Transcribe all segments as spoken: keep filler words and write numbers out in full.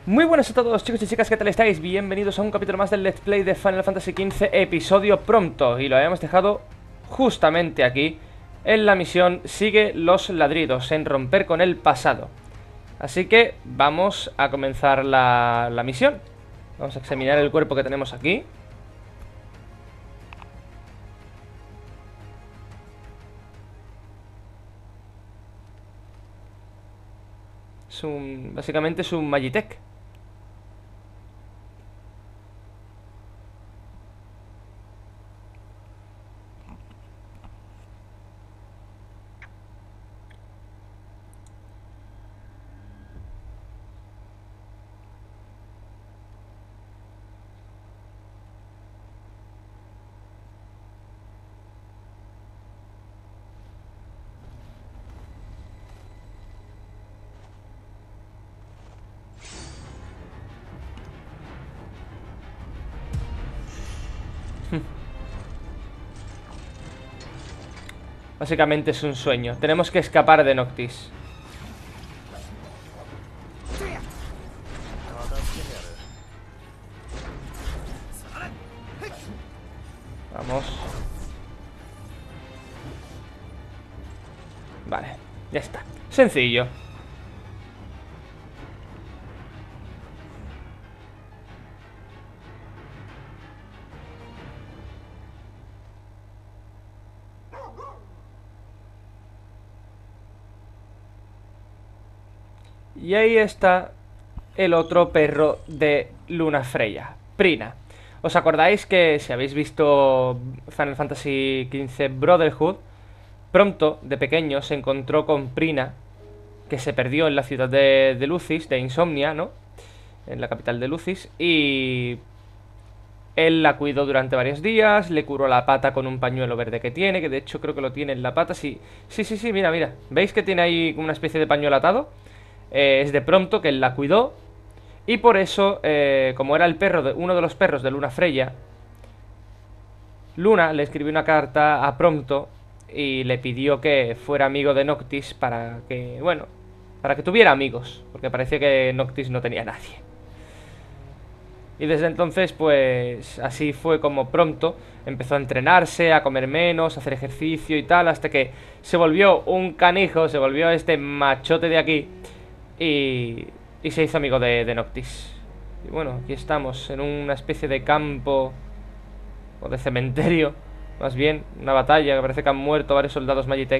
Muy buenas a todos, chicos y chicas, ¿qué tal estáis? Bienvenidos a un capítulo más del Let's Play de Final Fantasy quince, episodio Prompto. Y lo habíamos dejado justamente aquí, en la misión Sigue los ladridos, en romper con el pasado. Así que vamos a comenzar la, la misión. Vamos a examinar el cuerpo que tenemos aquí. Es un... básicamente es un Magitech. Básicamente es un sueño. Tenemos que escapar de Noctis. Vamos. Vale, ya está. Sencillo. Y ahí está el otro perro de Lunafreya, Prina. ¿Os acordáis que si habéis visto Final Fantasy quince Brotherhood, Prompto, de pequeño, se encontró con Prina, que se perdió en la ciudad de, de Lucis, de Insomnia, ¿no? En la capital de Lucis, y él la cuidó durante varios días, le curó la pata con un pañuelo verde que tiene, que de hecho creo que lo tiene en la pata, sí, sí, sí, sí, mira, mira, ¿veis que tiene ahí una especie de pañuelo atado? Eh, es de Prompto, que él la cuidó. Y por eso, eh, como era el perro de, uno de los perros de Lunafreya, Luna le escribió una carta a Prompto y le pidió que fuera amigo de Noctis para que, bueno, para que tuviera amigos, porque parecía que Noctis no tenía nadie. Y desde entonces, pues, así fue como Prompto empezó a entrenarse, a comer menos, a hacer ejercicio y tal, hasta que se volvió un canijo, se volvió este machote de aquí. Y, y se hizo amigo de, de Noctis. Y bueno, aquí estamos, en una especie de campo, o de cementerio, más bien, una batalla, que parece que han muerto varios soldados Magitech.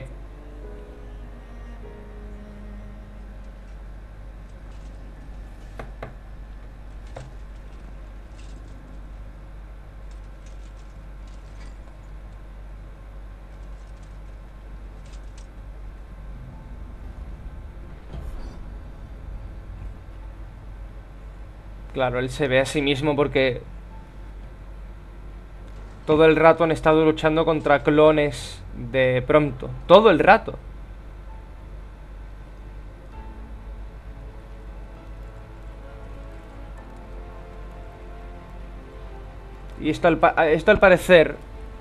Claro, él se ve a sí mismo porque todo el rato han estado luchando contra clones de Prompto. Todo el rato. Y esto al, pa esto al parecer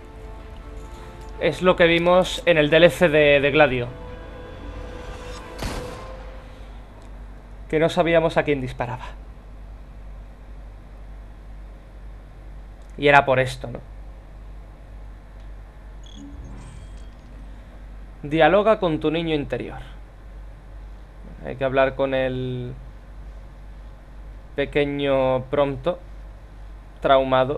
es lo que vimos en el D L C de, de Gladio. Que no sabíamos a quién disparaba. Y era por esto, ¿no? Dialoga con tu niño interior. Hay que hablar con el pequeño Prompto, traumado,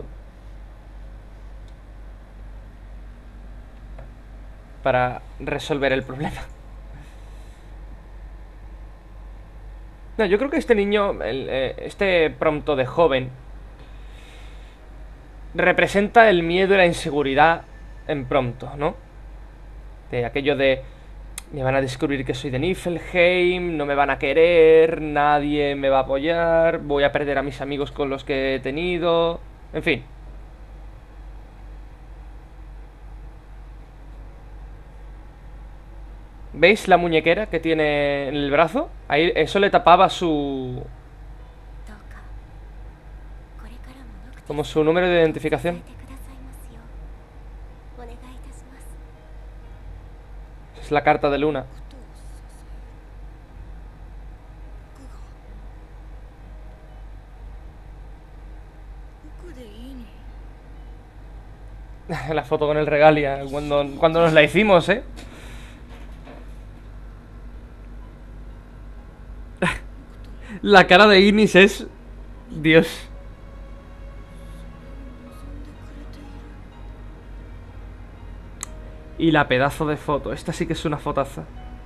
para resolver el problema. No, yo creo que este niño, el, eh, este Prompto de joven, representa el miedo y la inseguridad en Prompto, ¿no? De aquello de... me van a descubrir que soy de Niflheim, no me van a querer, nadie me va a apoyar, voy a perder a mis amigos con los que he tenido... En fin. ¿Veis la muñequera que tiene en el brazo? Ahí eso le tapaba su... como su número de identificación. Es la carta de Luna. La foto con el Regalia, cuando, cuando nos la hicimos, ¿eh? La cara de Ignis es... Dios. Y la pedazo de foto. Esta sí que es una fotaza.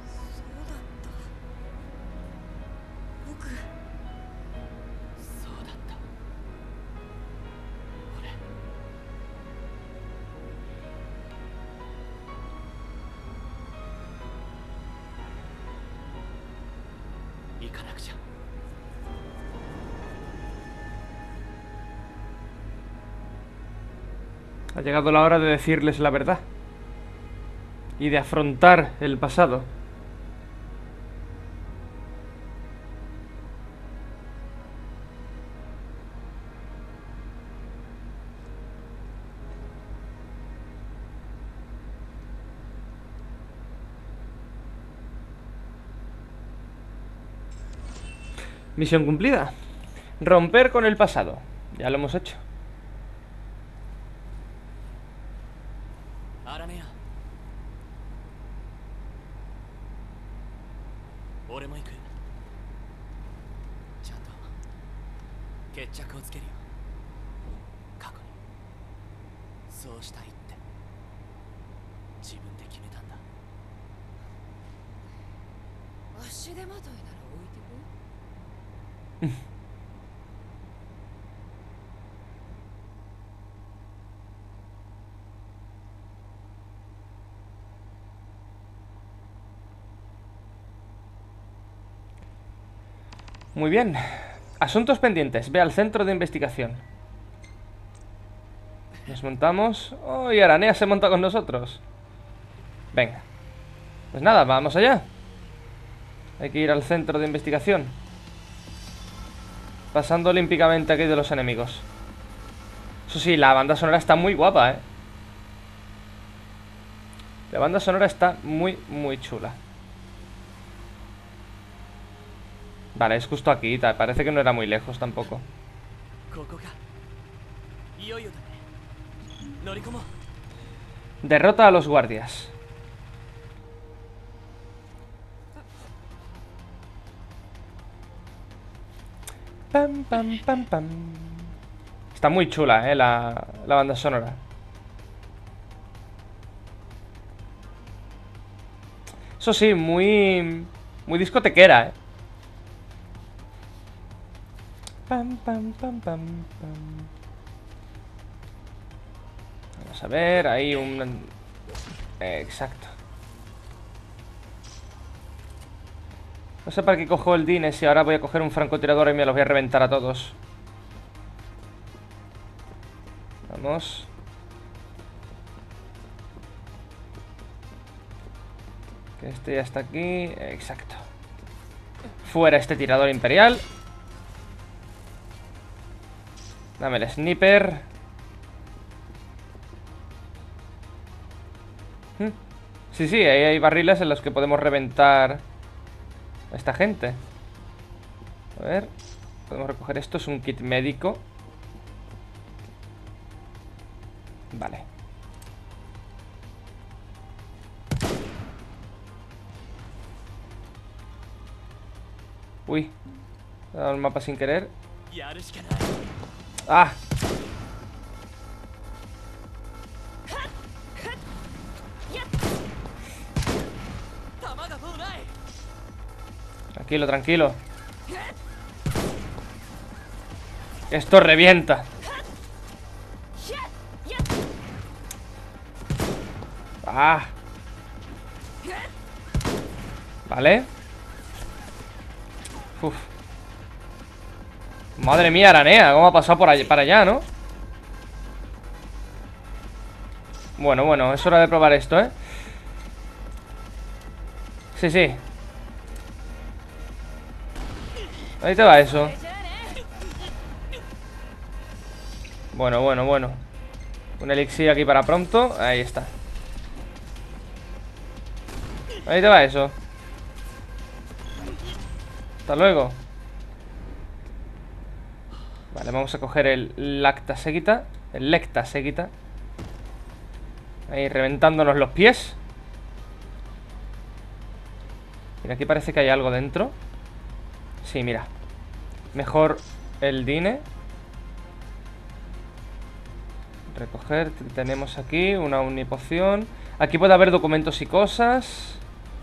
Ha llegado la hora de decirles la verdad. Y de afrontar el pasado. Misión cumplida. Romper con el pasado. Ya lo hemos hecho. Aranea. 俺も行く。ちゃんと決着をつけるよ。過去にそうしたいって自分で決めたんだ。足手まといなら置いてく。 Muy bien. Asuntos pendientes. Ve al centro de investigación. Nos montamos. ¡Oh! Y Aranea se monta con nosotros. Venga. Pues nada, vamos allá. Hay que ir al centro de investigación. Pasando olímpicamente aquí de los enemigos. Eso sí, la banda sonora está muy guapa, ¿eh? La banda sonora está muy, muy chula. Vale, es justo aquí, parece que no era muy lejos tampoco. Derrota a los guardias. Pam, pam, pam, pam. Está muy chula, eh, la, la banda sonora. Eso sí, muy... Muy discotequera, eh. Pam, pam, pam, pam, pam. Vamos a ver, ahí un... Eh, exacto. No sé para qué cojo el Dines y ahora voy a coger un francotirador y me los voy a reventar a todos. Vamos. Que este ya está aquí. Exacto. Fuera este tirador imperial. Dame el sniper. ¿Mm? Sí, sí, ahí hay barriles en los que podemos reventar a esta gente. A ver. Podemos recoger esto, es un kit médico. Vale. Uy. He dado el mapa sin querer. ¡Ah! Tranquilo, tranquilo. Esto revienta. ¡Ah! Vale. Uf. Madre mía, Aranea, ¿cómo ha pasado por allá, para allá, no? Bueno, bueno, es hora de probar esto, ¿eh? Sí, sí. Ahí te va eso. Bueno, bueno, bueno. Un elixir aquí para pronto. Ahí está. Ahí te va eso. Hasta luego. Vale, vamos a coger el Lacta Seguita. El Lecta Seguita. Ahí reventándonos los pies. Mira, aquí parece que hay algo dentro. Sí, mira. Mejor el Dine. Recoger. Tenemos aquí una unipoción. Aquí puede haber documentos y cosas.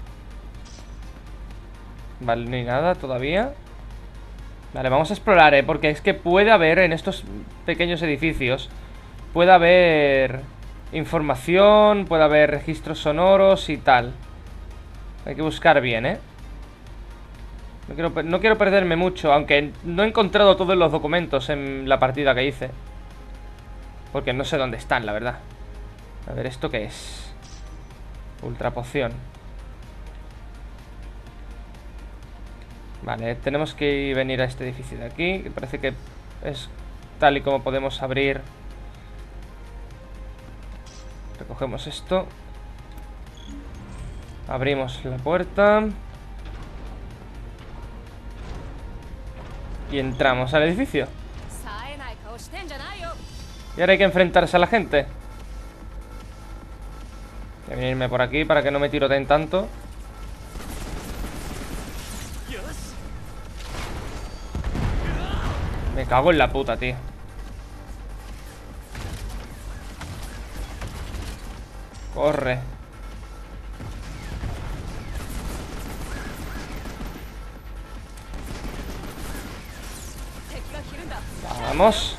Vale, ni nada todavía. Vale, vamos a explorar, ¿eh? Porque es que puede haber en estos pequeños edificios, puede haber información, puede haber registros sonoros y tal. Hay que buscar bien, ¿eh? No quiero, no quiero perderme mucho, aunque no he encontrado todos los documentos en la partida que hice. Porque no sé dónde están, la verdad. A ver, ¿esto qué es? Ultra poción. Vale, tenemos que venir a este edificio de aquí, que parece que es tal y como podemos abrir. Recogemos esto. Abrimos la puerta. Y entramos al edificio. Y ahora hay que enfrentarse a la gente. Voy a venirme por aquí para que no me tiroteen tanto. Me cago en la puta, tío. Corre. Vamos.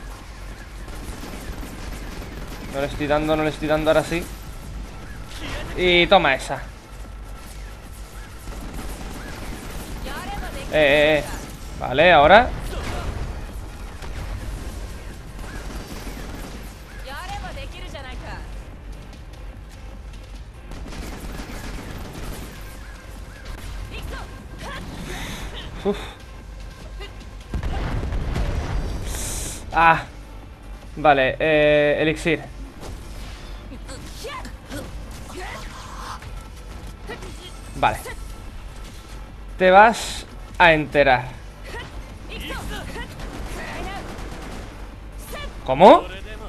No le estoy dando, no le estoy dando, ahora sí. Y toma esa. Eh, eh, eh. Vale, ahora. Uf. Ah. Vale, eh, elixir. Vale. Te vas a enterar. ¿Cómo?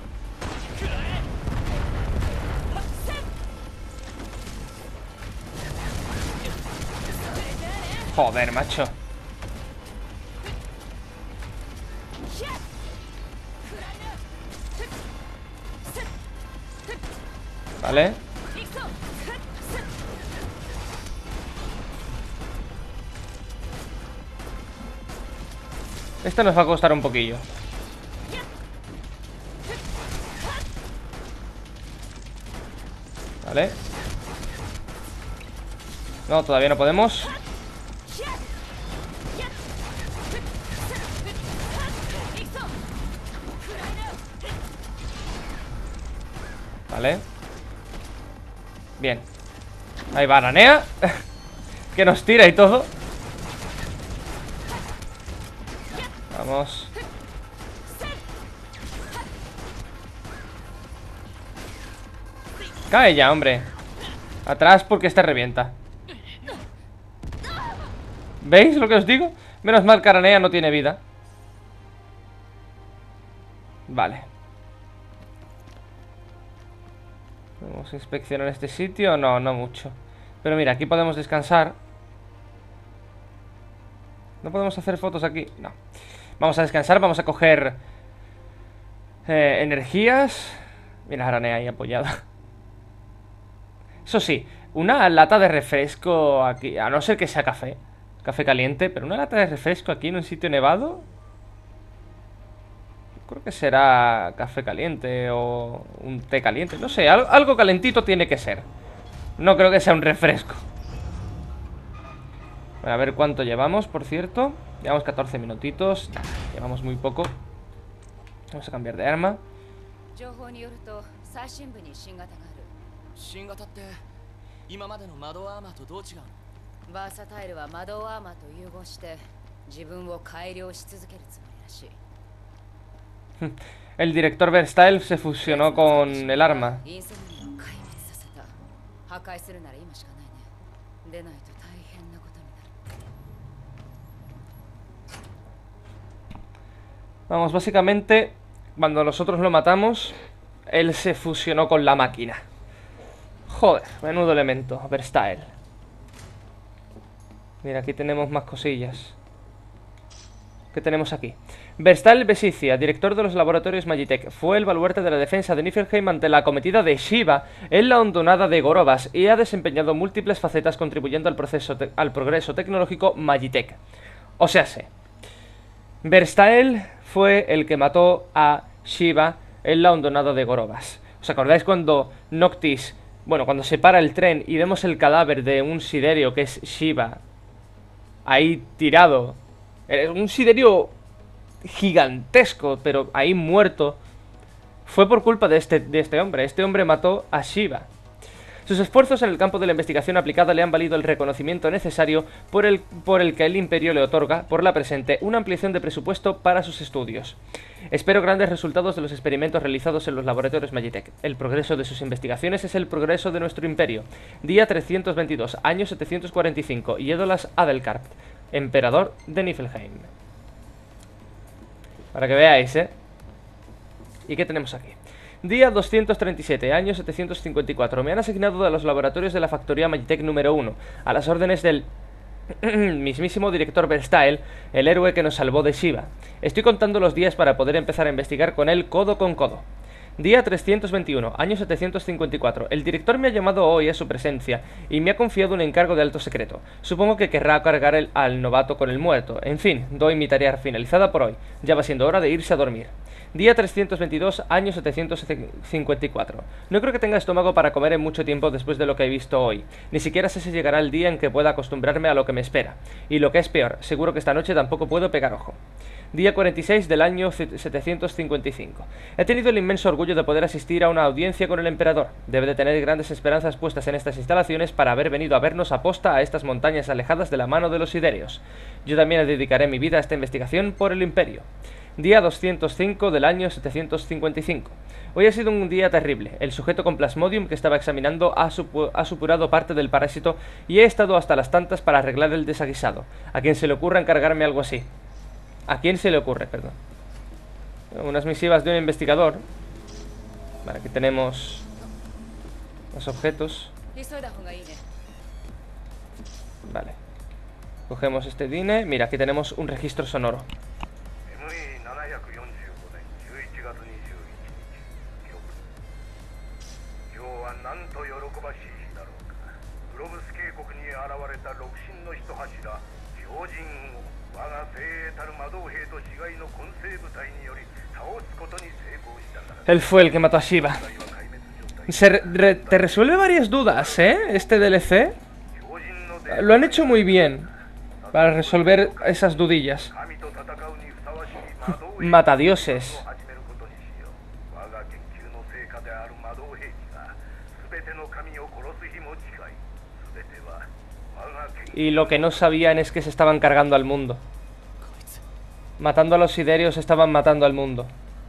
Joder, macho. Vale. Esto nos va a costar un poquillo. Vale. No, todavía no podemos. Vale. Bien. Ahí va Aranea. Que nos tira y todo. Vamos. Cae ya, hombre. Atrás porque este revienta. ¿Veis lo que os digo? Menos mal que Aranea no tiene vida. Vale. Vamos a inspeccionar este sitio. No, no mucho. Pero mira, aquí podemos descansar. ¿No podemos hacer fotos aquí? No. Vamos a descansar, vamos a coger eh, energías. Mira, Aranea ahí apoyada. Eso sí, una lata de refresco aquí, a no ser que sea café, café caliente, pero una lata de refresco aquí en un sitio nevado, creo que será café caliente o un té caliente, no sé, algo, algo calentito tiene que ser. No creo que sea un refresco. Bueno, a ver cuánto llevamos, por cierto. Llevamos catorce minutitos. Llevamos muy poco. Vamos a cambiar de arma. 新型って今までの窓アーマーとどう違うの？バーサタイルは窓アーマーと融合して自分を改良し続けるつもりらしい。 El director Verstyle se fusionó con el arma. 破壊するなら今しかないね。でないと大変なことになる。 Vamos, básicamente, cuando nosotros lo matamos, él se fusionó con la máquina. Joder, menudo elemento, Verstael. Mira, aquí tenemos más cosillas. ¿Qué tenemos aquí? Verstael Besicia, director de los laboratorios Magitech, fue el baluarte de la defensa de Niflheim ante la acometida de Shiva en la hondonada de Gorovas y ha desempeñado múltiples facetas contribuyendo al, proceso al progreso tecnológico Magitech. O sea, sé. Verstael fue el que mató a Shiva en la hondonada de Gorovas. ¿Os acordáis cuando Noctis, bueno, cuando se para el tren y vemos el cadáver de un siderio que es Shiva ahí tirado? Un siderio gigantesco, pero ahí muerto. Fue por culpa de este, de este hombre. Este hombre mató a Shiva. Sus esfuerzos en el campo de la investigación aplicada le han valido el reconocimiento necesario por el, por el que el Imperio le otorga, por la presente, una ampliación de presupuesto para sus estudios. Espero grandes resultados de los experimentos realizados en los laboratorios Magitech. El progreso de sus investigaciones es el progreso de nuestro imperio. Día trescientos veintidós, año setecientos cuarenta y cinco, Iedolas Adelkarp, emperador de Niflheim. Para que veáis, ¿eh? ¿Y qué tenemos aquí? Día doscientos treinta y siete, año setecientos cincuenta y cuatro. Me han asignado de los laboratorios de la factoría Magitech número uno, a las órdenes del mismísimo director Verstael, el héroe que nos salvó de Shiva. Estoy contando los días para poder empezar a investigar con él codo con codo. Día trescientos veintiuno, año setecientos cincuenta y cuatro. El director me ha llamado hoy a su presencia y me ha confiado un encargo de alto secreto. Supongo que querrá cargar el, al novato con el muerto. En fin, doy mi tarea finalizada por hoy. Ya va siendo hora de irse a dormir. Día trescientos veintidós, año setecientos cincuenta y cuatro. No creo que tenga estómago para comer en mucho tiempo después de lo que he visto hoy. Ni siquiera sé si llegará el día en que pueda acostumbrarme a lo que me espera. Y lo que es peor, seguro que esta noche tampoco puedo pegar ojo. Día cuarenta y seis del año setecientos cincuenta y cinco. He tenido el inmenso orgullo de poder asistir a una audiencia con el emperador. Debe de tener grandes esperanzas puestas en estas instalaciones para haber venido a vernos a posta a estas montañas alejadas de la mano de los siderios. Yo también dedicaré mi vida a esta investigación por el imperio. Día doscientos cinco del año setecientos cincuenta y cinco. Hoy ha sido un día terrible. El sujeto con Plasmodium que estaba examinando ha, supu ha supurado parte del parásito y he estado hasta las tantas para arreglar el desaguisado. ¿A quién se le ocurra encargarme algo así? ¿A quién se le ocurre? Perdón. Unas misivas de un investigador. Vale, aquí tenemos los objetos. Vale. Cogemos este dine. Mira, aquí tenemos un registro sonoro. Él fue el que mató a Shiva. Se re te resuelve varias dudas, ¿eh? Este D L C. Lo han hecho muy bien para resolver esas dudillas. Matadioses. Y lo que no sabían es que se estaban cargando al mundo. Matando a los siderios estaban matando al mundo.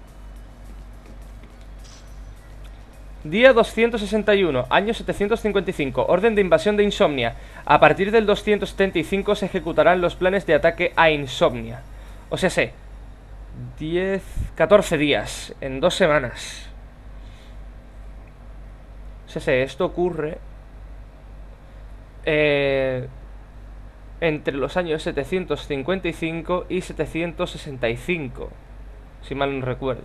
Día doscientos sesenta y uno, año setecientos cincuenta y cinco, orden de invasión de Insomnia. A partir del doscientos setenta y cinco se ejecutarán los planes de ataque a Insomnia. O sea, sé, diez, catorce días, en dos semanas. O sea, sé, esto ocurre eh, entre los años setecientos cincuenta y cinco y setecientos sesenta y cinco, si mal no recuerdo.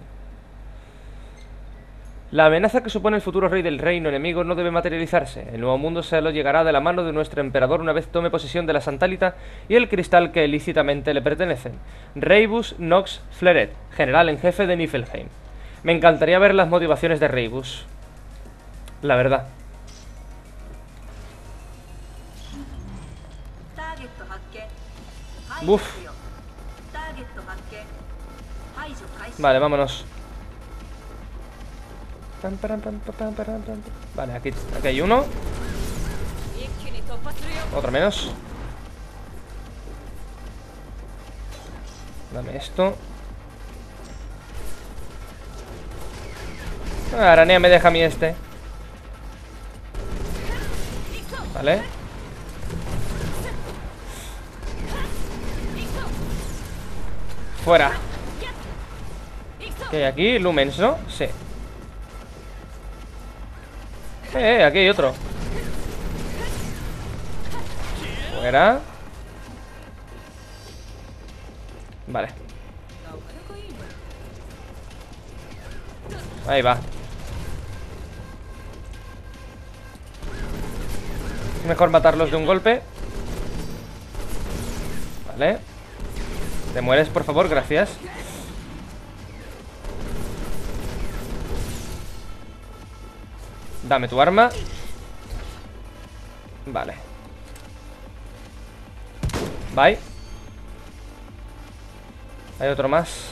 La amenaza que supone el futuro rey del reino enemigo no debe materializarse. El nuevo mundo se lo llegará de la mano de nuestro emperador una vez tome posesión de la Santálita y el cristal que ilícitamente le pertenecen. Reibus Nox Fleret, general en jefe de Niflheim. Me encantaría ver las motivaciones de Reibus, la verdad. Uf. Vale, vámonos. Vale, aquí, aquí hay uno. Otro menos. Dame esto. Ah, Aranea me deja a mí este. Vale. Fuera. ¿Qué hay aquí? Lumens, ¿no? Sí. Eh, eh, aquí hay otro. Fuera. Vale. Ahí va. Mejor matarlos de un golpe. Vale. Te mueres, por favor, gracias. Dame tu arma. Vale. Bye. Hay otro más.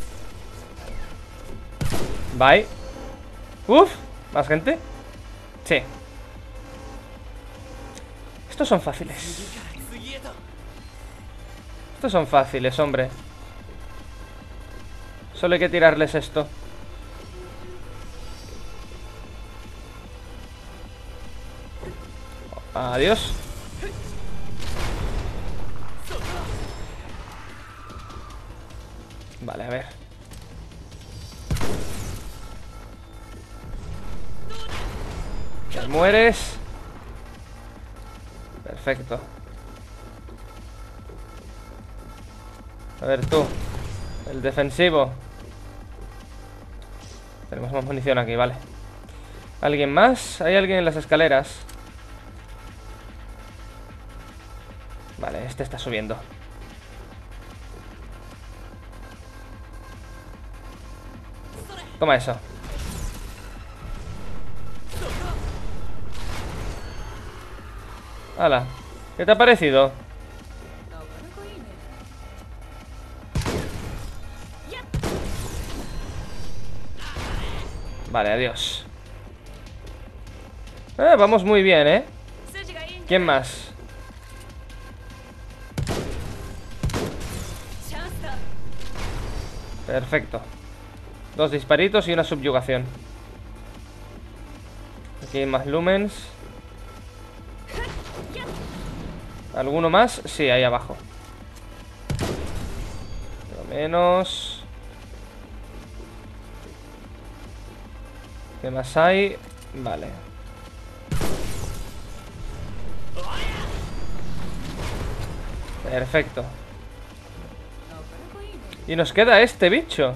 Bye. Uf, ¿más gente? Sí. Estos son fáciles. Estos son fáciles, hombre. Solo hay que tirarles esto. Adiós. Vale, a ver. Te mueres. Perfecto. A ver tú. El defensivo. Tenemos más munición aquí, vale. ¿Alguien más? Hay alguien en las escaleras. Vale, este está subiendo. Toma eso. Hala. ¿Qué te ha parecido? Vale, adiós. Eh, vamos muy bien, ¿eh? ¿Quién más? Perfecto. Dos disparitos y una subyugación. Aquí hay más lumens. ¿Alguno más? Sí, ahí abajo. Lo menos. ¿Qué más hay? Vale. Perfecto. Y nos queda este bicho.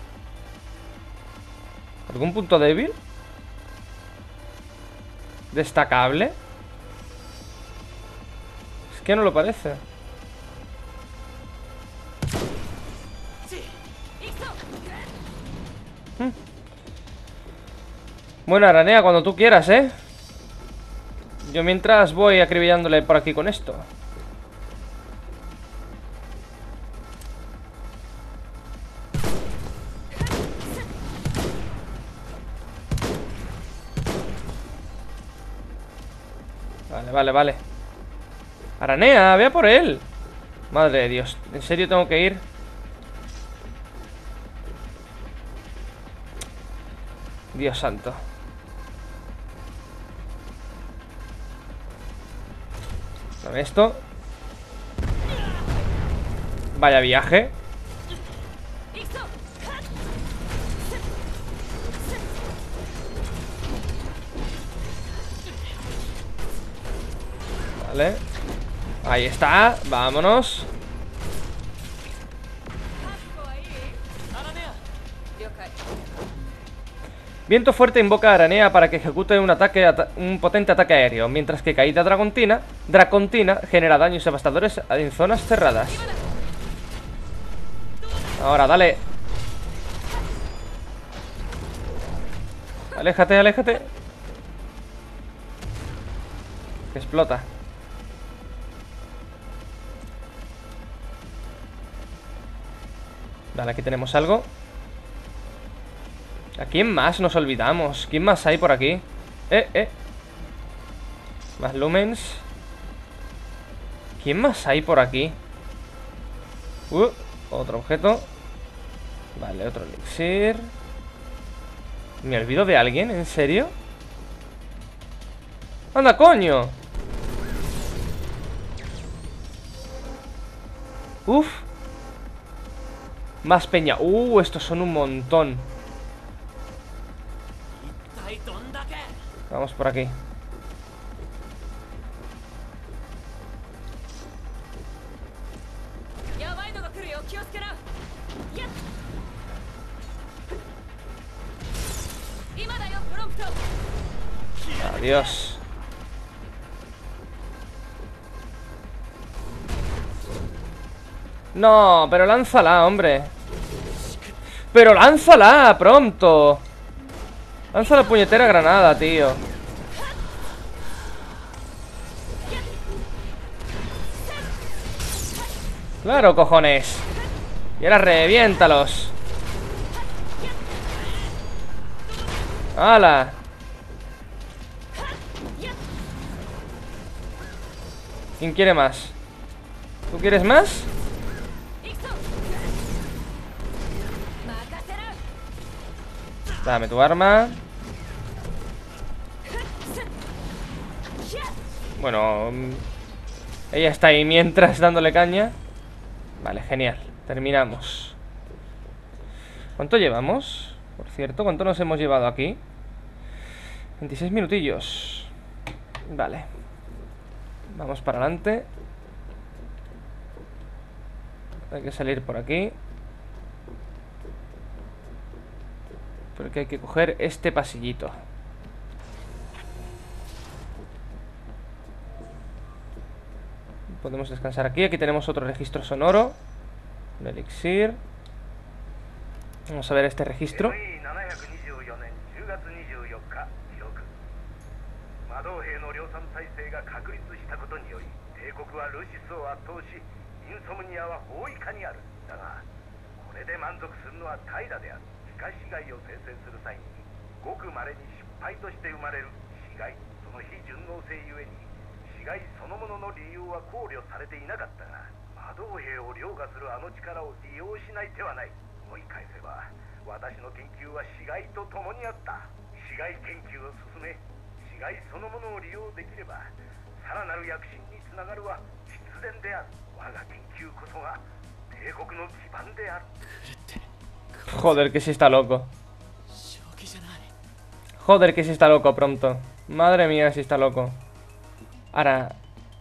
¿Algún punto débil? ¿Destacable? Es que no lo parece. Hmm. Bueno, Aranea, cuando tú quieras, ¿eh? Yo mientras voy acribillándole por aquí con esto. Vale, vale, vale. Aranea, vea por él. Madre de Dios, ¿en serio tengo que ir? Dios santo. Dame esto. Vaya viaje. Vale. Ahí está, vámonos. Viento fuerte invoca a Aranea para que ejecute un ataque, ata un potente ataque aéreo, mientras que caída dracontina, dracontina genera daños devastadores en zonas cerradas. Ahora, dale. Aléjate, aléjate. Que explota. Vale, aquí tenemos algo. ¿A quién más nos olvidamos? ¿Quién más hay por aquí? Eh, eh Más lumens. ¿Quién más hay por aquí? Uh, otro objeto. Vale, otro elixir. ¿Me olvido de alguien? ¿En serio? ¡Anda, coño! Uf. Más peña. Uh, estos son un montón. Vamos por aquí. Adiós. No, pero lánzala, hombre. Pero lánzala, pronto. Lanza la puñetera granada, tío. Claro, cojones. Y ahora reviéntalos. ¡Hala! ¿Quién quiere más? ¿Tú quieres más? Dame tu arma. Bueno, ella está ahí mientras dándole caña. Vale, genial, terminamos. ¿Cuánto llevamos? Por cierto, ¿cuánto nos hemos llevado aquí? veintiséis minutillos. Vale. Vamos para adelante. Hay que salir por aquí, porque hay que coger este pasillito. Podemos descansar aquí. Aquí tenemos otro registro sonoro. Un elixir. Vamos a ver este registro. Joder, que si está loco. Joder, que si está loco pronto. Madre mía, si está loco. Ara...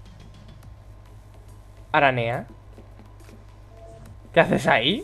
Aranea. ¿Qué haces ahí?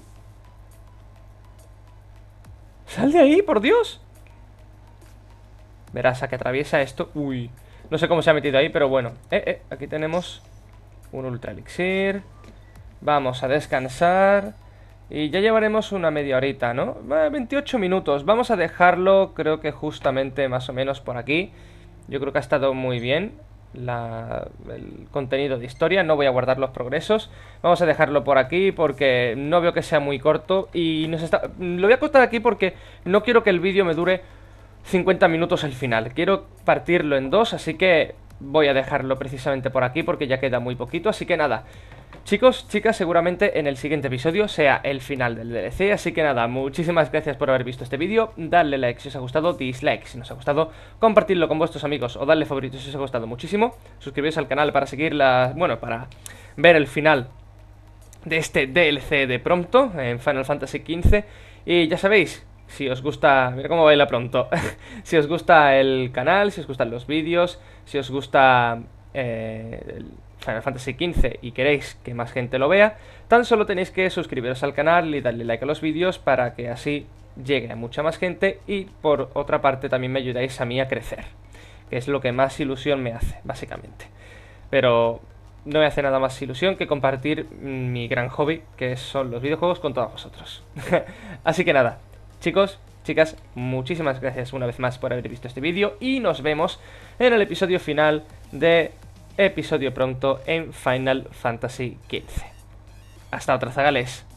¡Sal de ahí, por Dios! Verás, a que atraviesa esto. Uy, no sé cómo se ha metido ahí, pero bueno. Eh, eh, aquí tenemos un ultra elixir. Vamos a descansar. Y ya llevaremos una media horita, ¿no? veintiocho minutos. Vamos a dejarlo, creo que justamente más o menos por aquí. Yo creo que ha estado muy bien la, el contenido de historia. No voy a guardar los progresos. Vamos a dejarlo por aquí porque no veo que sea muy corto. Y nos está... lo voy a cortar aquí porque no quiero que el vídeo me dure cincuenta minutos al final. Quiero partirlo en dos, así que voy a dejarlo precisamente por aquí porque ya queda muy poquito. Así que nada, chicos, chicas, seguramente en el siguiente episodio sea el final del D L C. Así que nada, muchísimas gracias por haber visto este vídeo. Dadle like si os ha gustado, dislike si no os ha gustado, compartidlo con vuestros amigos o dadle favorito si os ha gustado muchísimo. Suscribiros al canal para seguir la... bueno, para ver el final de este D L C de Prompto en Final Fantasy quince. Y ya sabéis, si os gusta... mira cómo baila Prompto. Si os gusta el canal, si os gustan los vídeos, si os gusta eh, el Final Fantasy quince y queréis que más gente lo vea, tan solo tenéis que suscribiros al canal y darle like a los vídeos para que así llegue a mucha más gente. Y por otra parte también me ayudáis a mí a crecer, que es lo que más ilusión me hace, básicamente. Pero no me hace nada más ilusión que compartir mi gran hobby, que son los videojuegos, con todos vosotros. Así que nada, chicos, chicas, muchísimas gracias una vez más por haber visto este vídeo y nos vemos en el episodio final de Episodio Prompto en Final Fantasy quince. Hasta otra, zagales.